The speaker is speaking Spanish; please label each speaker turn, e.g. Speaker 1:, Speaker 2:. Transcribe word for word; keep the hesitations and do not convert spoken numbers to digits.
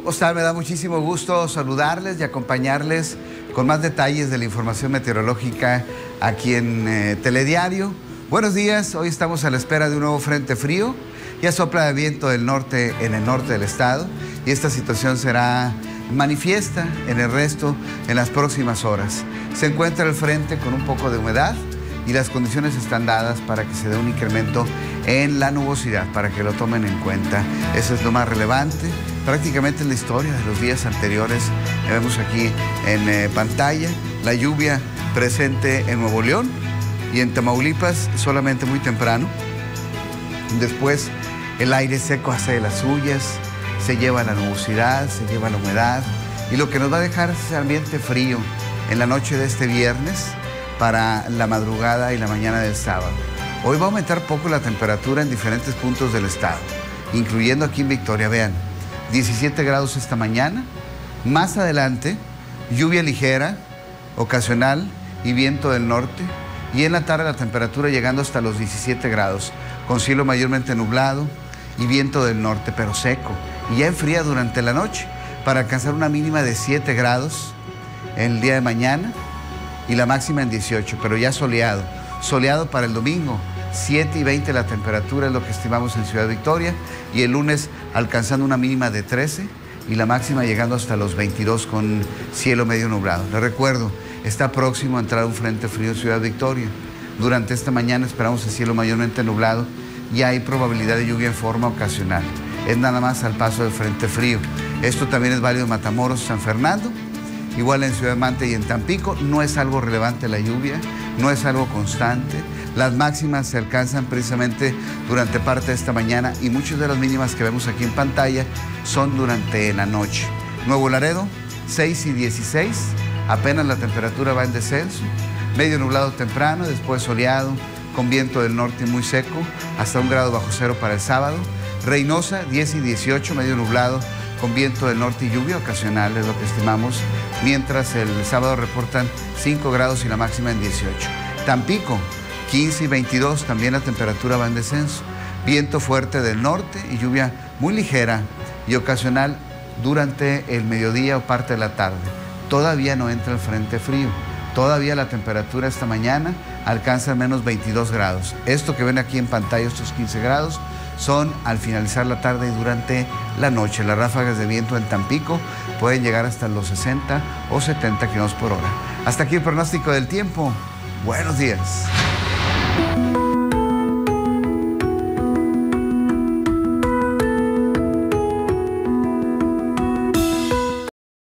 Speaker 1: ¿Cómo están? Me da muchísimo gusto saludarles y acompañarles con más detalles de la información meteorológica aquí en eh, Telediario. Buenos días, hoy estamos a la espera de un nuevo frente frío. Ya sopla de viento del norte en el norte del estado y esta situación será manifiesta en el resto en las próximas horas. Se encuentra el frente con un poco de humedad y las condiciones están dadas para que se dé un incremento en la nubosidad, para que lo tomen en cuenta. Eso es lo más relevante. Prácticamente en la historia de los días anteriores, vemos aquí en eh, pantalla la lluvia presente en Nuevo León y en Tamaulipas solamente muy temprano. Después el aire seco hace de las suyas, se lleva la nubosidad, se lleva la humedad y lo que nos va a dejar es ese ambiente frío en la noche de este viernes para la madrugada y la mañana del sábado. Hoy va a aumentar poco la temperatura en diferentes puntos del estado, incluyendo aquí en Victoria. Vean, diecisiete grados esta mañana, más adelante lluvia ligera, ocasional y viento del norte, y en la tarde la temperatura llegando hasta los diecisiete grados, con cielo mayormente nublado y viento del norte, pero seco, y ya enfría durante la noche para alcanzar una mínima de siete grados el día de mañana y la máxima en dieciocho, pero ya soleado, soleado para el domingo. siete y veinte la temperatura es lo que estimamos en Ciudad Victoria y el lunes alcanzando una mínima de trece y la máxima llegando hasta los veintidós con cielo medio nublado. Les recuerdo, está próximo a entrar un frente frío en Ciudad Victoria. Durante esta mañana esperamos el cielo mayormente nublado y hay probabilidad de lluvia en forma ocasional. Es nada más al paso del frente frío. Esto también es válido en Matamoros, San Fernando, igual en Ciudad Mante y en Tampico. No es algo relevante la lluvia, no es algo constante. Las máximas se alcanzan precisamente durante parte de esta mañana y muchas de las mínimas que vemos aquí en pantalla son durante la noche. Nuevo Laredo, seis y dieciséis, apenas la temperatura va en descenso. Medio nublado temprano, después soleado, con viento del norte muy seco, hasta un grado bajo cero para el sábado. Reynosa, diez y dieciocho, medio nublado, con viento del norte y lluvia ocasional, es lo que estimamos, mientras el sábado reportan cinco grados y la máxima en dieciocho. Tampico, quince y veintidós, también la temperatura va en descenso. Viento fuerte del norte y lluvia muy ligera y ocasional durante el mediodía o parte de la tarde. Todavía no entra el frente frío. Todavía la temperatura esta mañana alcanza al menos veintidós grados. Esto que ven aquí en pantalla, estos quince grados, son al finalizar la tarde y durante la noche. Las ráfagas de viento en Tampico pueden llegar hasta los sesenta o setenta kilómetros por hora. Hasta aquí el pronóstico del tiempo. Buenos días.